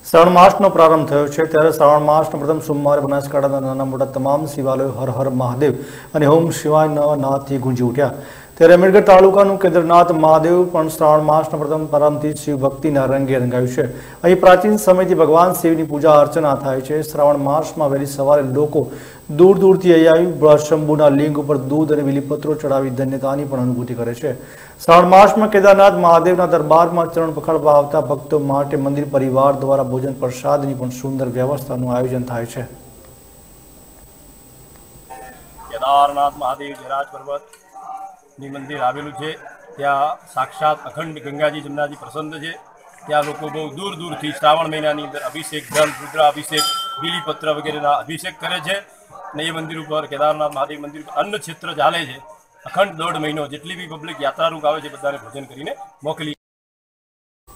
શ્રાવણ માસનો પ્રારંભ થયો છે ત્યારે શ્રાવણ માસના પ્રથમ સોમવારે બનાસકાંઠાના નાના મોટા તમામ શિવાલયો હર હર મહાદેવ અને ઓમ શિવાય નાથથી ગુંજી ઉઠ્યા। ત્યારે અમીરગઢ તાલુકાનું કેદારનાથ મહાદેવ પણ શ્રાવણ માસના પ્રથમ પ્રારંભથી શિવ ભક્તિના રંગે રંગાયું છે। અહીં પ્રાચીન સમયથી ભગવાન શિવની પૂજા અર્ચના થાય છે। શ્રાવણ માસમાં વહેલી સવારે લોકો દૂર દૂરથી અહીં આવી શંભુના લિંગ ઉપર દૂધ અને બીલીપત્રો ચડાવી ધન્યતાની પણ અનુભૂતિ કરે છે। શ્રાવણ માસમાં કેદારનાથ મહાદેવના દરબારમાં ચરણ પકડવા આવતા ભક્તો માટે મંદિર પરિવાર દ્વારા ભોજન પ્રસાદની પણ સુંદર વ્યવસ્થાનું આયોજન થાય છે। કેદારનાથ મહાદેવ જયરાજ પર્વત ની મંદિર આવેલું છે। ત્યાં સાક્ષાત અખંડ ગંગાજી જમનાજી પ્રસન્ન છે। ત્યાં લોકો બહુ દૂર દૂરથી શ્રાવણ મહિનાની અંદર અભિષેક જલ રુદ્રાભિષેક બીલીપત્ર વગેરેના અભિષેક કરે છે। અને એ મંદિર ઉપર કેદારનાથ મહાદેવ મંદિર ઉપર અન્ન ક્ષેત્ર ચાલે છે। અખંડ 1.5 મહિનો જેટલી બી પબ્લિક યાત્રાળુ આવે છે બધાને ભોજન કરીને મોકલી